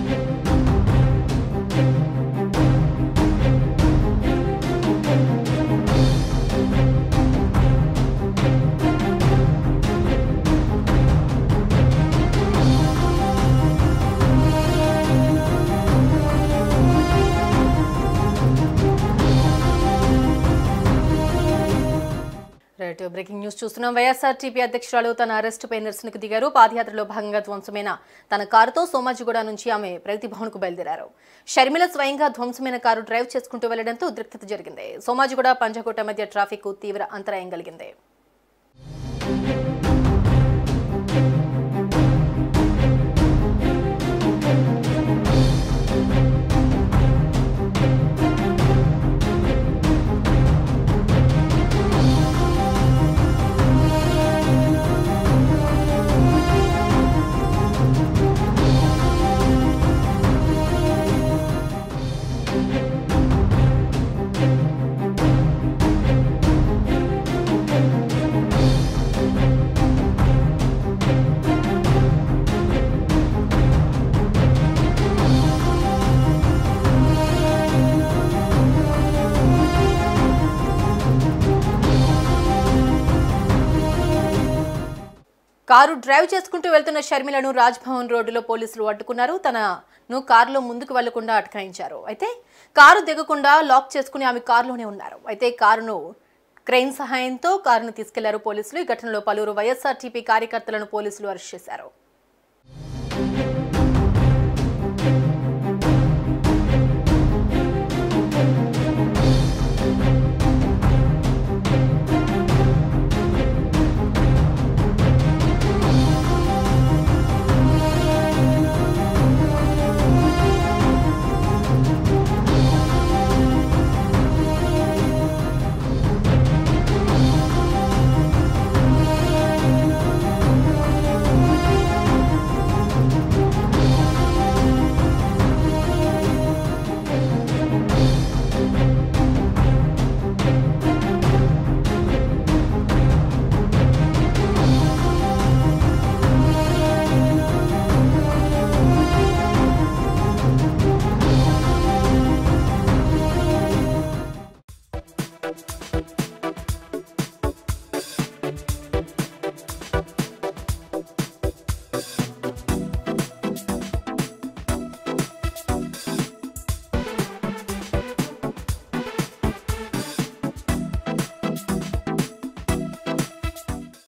Breaking news చూస్తున్నాం. YSRTP అధ్యక్షురాలు తన అరెస్టుపై నిరసనకు దిగారు. పాదయాత్రలో భాగంగా ధ్వంసమైన తన కారుతో సోమాజిగూడ నుంచి ఆమె ప్రగతి భవన్ కు బయలుదేరారు. షర్మిల స్వయంగా ధ్వంసమైన కారు డ్రైవ్ చేసుకుంటూ వెళ్లడంతో ఉద్రిక్తత జరిగింది. సోమాజిగూడ పంజాగుట్ట మధ్య ట్రాఫిక్ తీవ్ర అంతరాయం కలిగింది. కారు డ్రైవ్ చేసుకుంటూ వెళ్తున్న షర్మిలను రాజ్భవన్ రోడ్డులో పోలీసులు అడ్డుకున్నారు. తనను కారులో ముందుకు వెళ్లకుండా అటకాయించారు. అయితే కారు దిగకుండా లాక్ చేసుకుని ఆమె కారులోనే ఉన్నారు. అయితే కారును క్రెయిన్ సహాయంతో కారును తీసుకెళ్లారు పోలీసులు. ఈ ఘటనలో పలువురు వైఎస్ఆర్టీపీ కార్యకర్తలను పోలీసులు అరెస్ట్ చేశారు.